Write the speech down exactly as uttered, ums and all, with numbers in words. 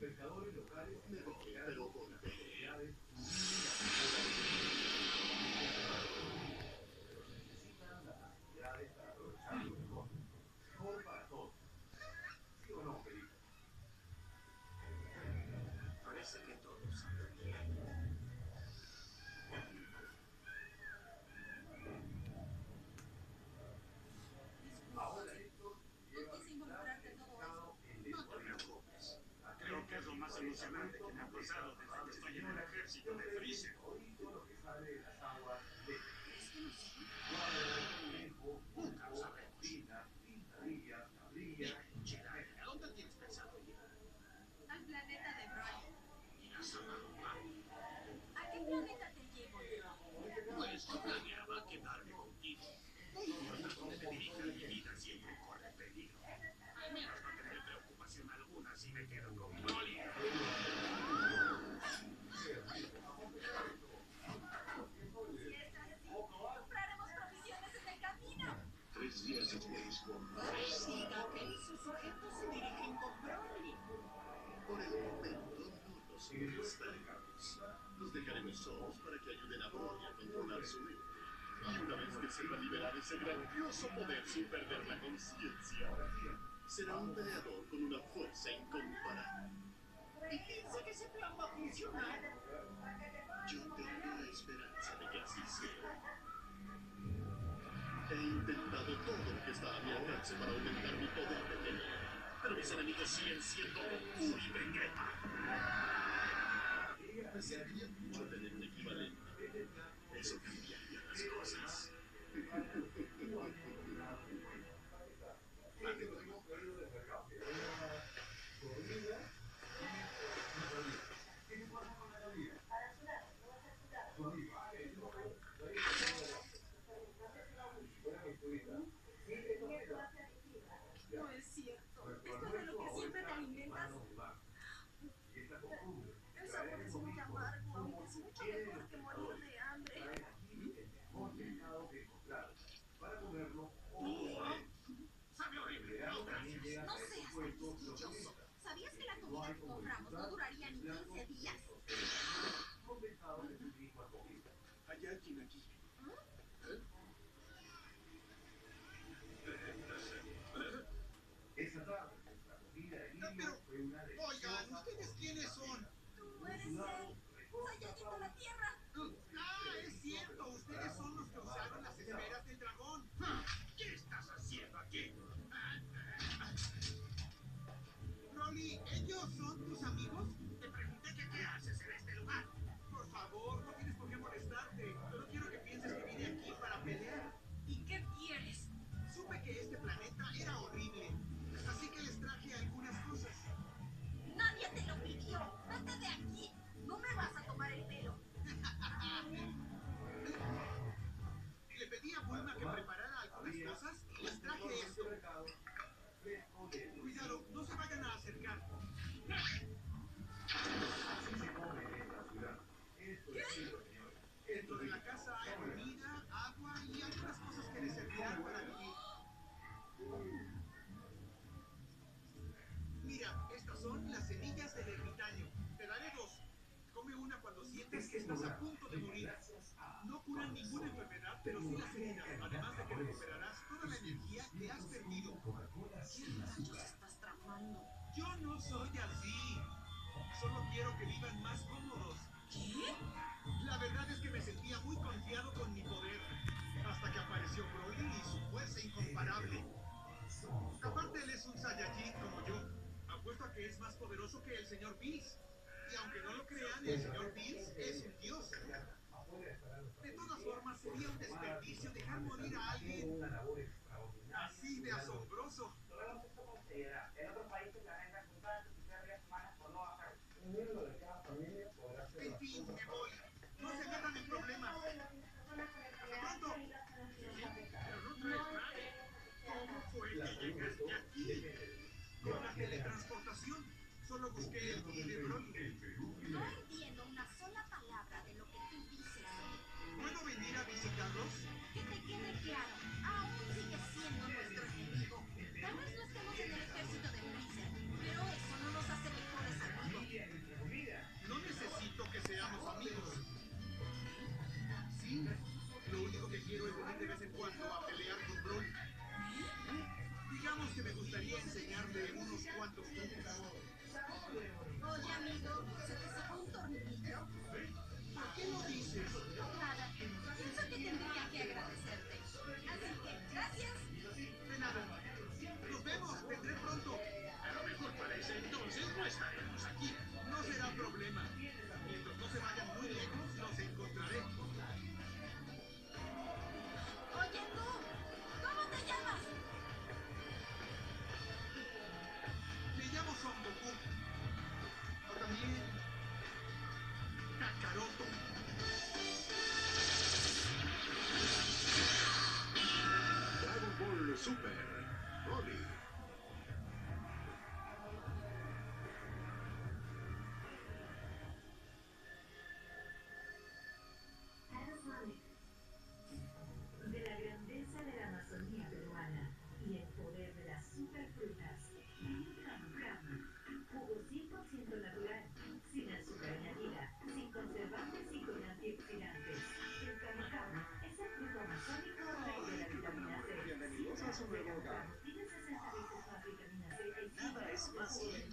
Me voy, pero volveré. Parece que todos andan bien. Disculpa, no quise involucrarte en todo eso. No te preocupes. Creo que es lo más emocionante que me ha pasado desde que estoy en el ejército de Freezer. ¿Crees que nos sigan? Nunca lo sabremos. Dime, Chirag, ¿a dónde tienes pensado ir? Al planeta de Broly. ¿Irás a Maroma? ¿A qué planeta te llevo, Neo? Pues yo planeaba quedarme contigo. No importa dónde me dirija, mi vida siempre corre peligro. Al menos no tendré preocupación alguna si me quedo con Broly. Si es así, compraremos provisiones en el camino. Tres días después, Siga que sus objetos se dirigen con Broly. por el momento no los molestaremos. Los dejaremos solos para que ayuden a Broly a controlar su mente. Y una vez que sepa liberar ese grandioso poder sin perder la conciencia, será un peleador con una fuerza incomparable. ¿Y piensa que ese plan va a funcionar? Yo tengo la esperanza de que así sea. He intentado todo lo que está a mi alcance para aumentar mi poder de pelea, pero mis enemigos siguen siendo Goku y Vegeta. Me serviría mucho tener un equivalente. Eso cambiaría las cosas. No es cierto. Esto es de lo que siempre te alimentas. El sabor es muy amargo, aunque es mucho mejor que morir de hambre. Sabe horrible. No, gracias. No seas tan quisquilloso. ¿Sabías que la comida que compramos no duraría ni quince días? Hay alguien aquí. Pero, oigan, ¿ustedes quiénes son? Tú eres él. Saiyajin de la Tierra. Ah, es cierto, ustedes son los que usaron las esferas del dragón. ¿Qué estás haciendo aquí? Broly, ¿ellos son tus amigos? Te pregunté que qué haces en este lugar. Por favor, no tienes por qué molestarte. Solo quiero que pienses que vine aquí para pelear. ¿Y qué quieres? Supe que este planeta era horrible, así que les traje algunas cosas. Nadie te lo pidió. Vete de aquí. No me vas a tomar el pelo. Le pedí a Bulma que preparara algunas cosas y les traje esto. Cuidado, no se vayan a acercar. Dentro de la casa hay comida, agua y algunas cosas que les servirán para vivir. Mira, estas son las semillas del ermitaño. Te daré dos. Come una cuando sientes que estás a punto de morir. No curan ninguna enfermedad, pero sí las heridas. Además de que recuperarás toda la energía que has perdido. ¿Qué rayos estás tramando? Yo no soy así. Solo quiero que vivan más cómodos. ¿Qué? La verdad es que me sentía muy confiado con mi poder. Hasta que apareció Broly y su fuerza incomparable. Aparte, él es un Saiyajin como yo. Apuesto a que es más poderoso que el señor Bills. Y aunque no lo crean, el señor Bills es un dios. De todas formas, sería un desperdicio dejar morir a alguien así de asombroso. En fin, me voy. No se metan en problemas. ¡Hasta pronto! Pero no traes nadie. ¿Cómo fue que llegaste aquí? Con la teletransportación, solo busqué el ki de Broly. No entiendo una sola palabra de lo que tú dices. ¿Puedo venir a visitarlos? Que te quede claro, aún sigues siendo nuestro enemigo. Tal vez no estemos en el ejército de Freezer, pero eso no nos hace mejores amigos. fácil.